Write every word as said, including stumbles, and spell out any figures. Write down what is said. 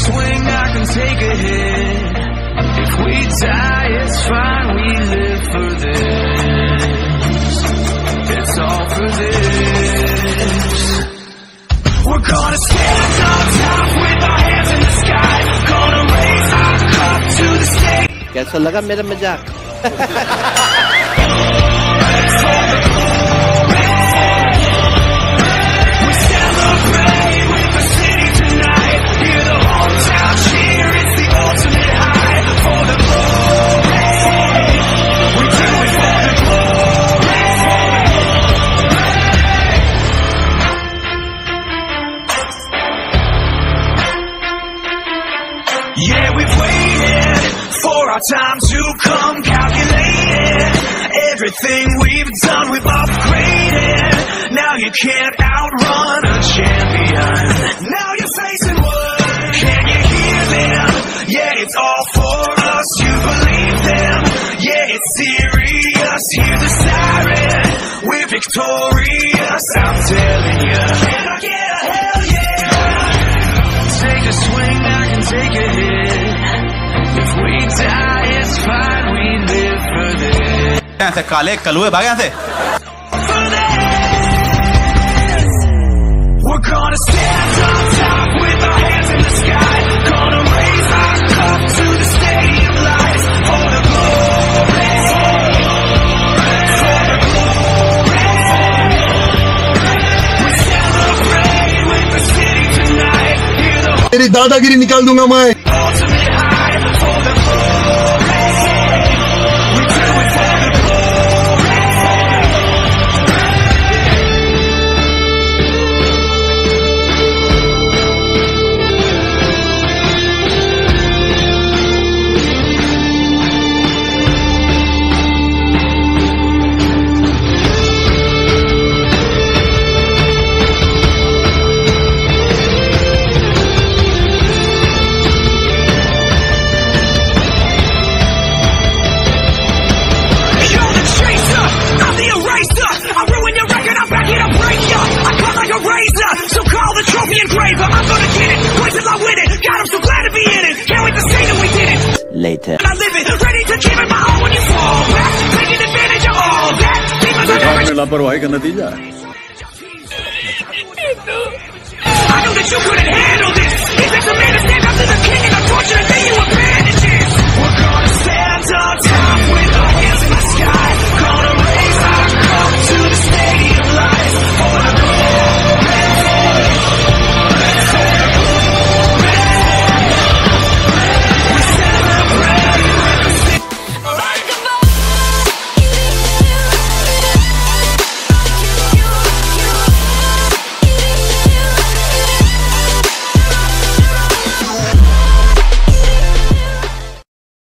swing, I can take a hit. If we die, it's fine, we live for this. It's all for this. We're gonna stand on top with our hands in the sky. Gonna raise our cup to the stage. कैसा लगा मेरा मजाक? Yeah, we've waited for our time to come, calculated everything we've done, we've upgraded. Now you can't outrun a champion. Now you're facing what? Can you hear them? Yeah, it's all for us, you believe them. Yeah, it's serious, hear the siren. We're victorious, I'm telling you. Can I get a hell yeah? Take a swing, I can take a hit. If we die, it's fine, we live for this. यहाँ से काले कलुए भाग यहाँ से. We're gonna stand on top with our hands in the sky. Gonna raise our cup to the stadium lights for the glory, for the glory. We celebrate with the city tonight. Hear the तेरी दादागिरी निकाल दूंगा मैं. ultimate high for the glory. We do it for the glory. You're the chaser, I'm the eraser. I ruin your record, I'm back here to break ya. I cut like a razor, so call the trophy engraver. I'm gonna get it, wait till I win it. God, I'm so glad to be in it. Can't wait to say that we did it. Later. And I live it, ready to give it my all when you fall back. Taking advantage of all that. Demons are never. लापरवाही का नतीजा. I knew that you couldn't